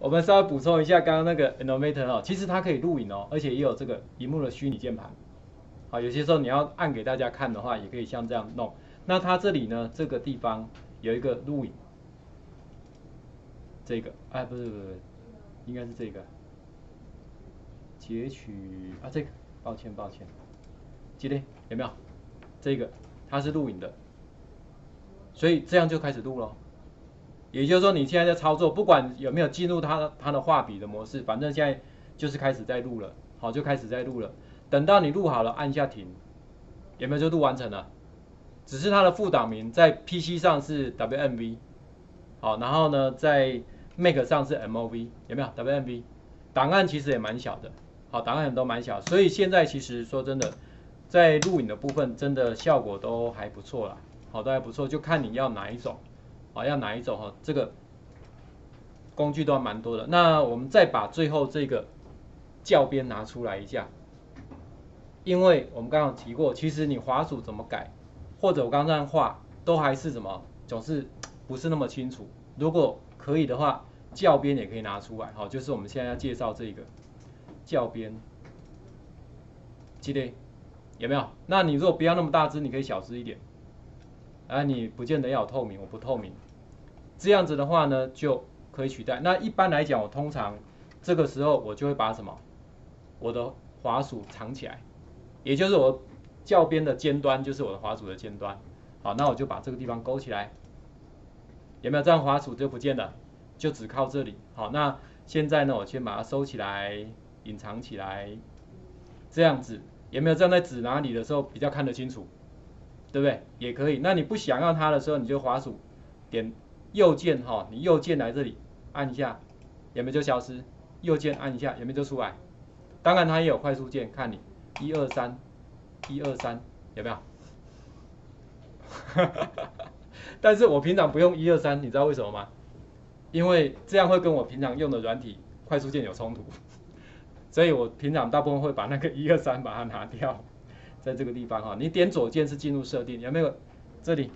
我们稍微补充一下刚刚那个 Innovator 哦，其实它可以录影哦，而且也有这个荧幕的虚拟键盘。好，有些时候你要按给大家看的话，也可以像这样弄。那它这里呢，这个地方有一个录影，这个，哎，不是，应该是这个截取啊，这个，抱歉，记得有没有？这个它是录影的，所以这样就开始录咯。也就是说，你现在在操作，不管有没有进入它的画笔的模式，反正现在就是开始在录了，好，就开始在录了。等到你录好了，按下停，有没有就录完成了？只是它的副档名在 PC 上是 WMV， 好，然后呢，在 Mac 上是 MOV， 有没有 WMV？ 档案其实也蛮小的，好，档案都蛮小，所以现在其实说真的，在录影的部分，真的效果都还不错啦，好，都还不错，就看你要哪一种。好，要哪一种哈？这个工具都还蛮多的。那我们再把最后这个校边拿出来一下，因为我们刚刚提过，其实你滑鼠怎么改，或者我刚刚这样画，都还是什么，总是不是那么清楚。如果可以的话，校边也可以拿出来，好，就是我们现在要介绍这个校边，记得有没有？那你如果不要那么大只，你可以小只一点。啊，你不见得要有透明，我不透明。这样子的话呢，就可以取代。那一般来讲，我通常这个时候我就会把什么，我的滑鼠藏起来，也就是我校边的尖端就是我的滑鼠的尖端。好，那我就把这个地方勾起来，有没有？这样滑鼠就不见了，就只靠这里。好，那现在呢，我先把它收起来，隐藏起来，这样子有没有？这样在指哪里的时候比较看得清楚？对不对？也可以。那你不想要它的时候，你就滑鼠点右键哈，你右键来这里按一下，有没有就消失？右键按一下，有没有就出来？当然它也有快速键，看你123，有没有？但是我平常不用123，你知道为什么吗？因为这样会跟我平常用的软体快速键有冲突，所以我平常大部分会把那个123把它拿掉。在这个地方哈，你点左键是进入设定，有没有？这里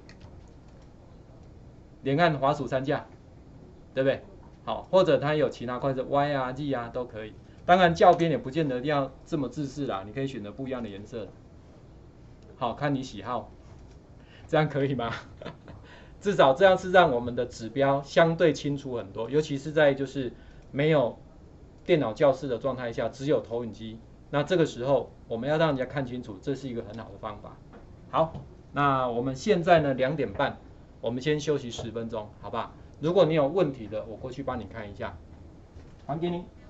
连按滑鼠3下，对不对？好，或者它有其他快速 Y 啊、Z 啊都可以。当然校边也不见得一定要这么自式啦，你可以选择不一样的颜色。好，看你喜好，这样可以吗？至少这样是让我们的指标相对清楚很多，尤其是在就是没有电脑教室的状态下，只有投影机。那这个时候我们要让人家看清楚，这是一个很好的方法。好，那我们现在呢2点半，我们先休息10分钟，好不好？如果你有问题的，我过去帮你看一下，还给你。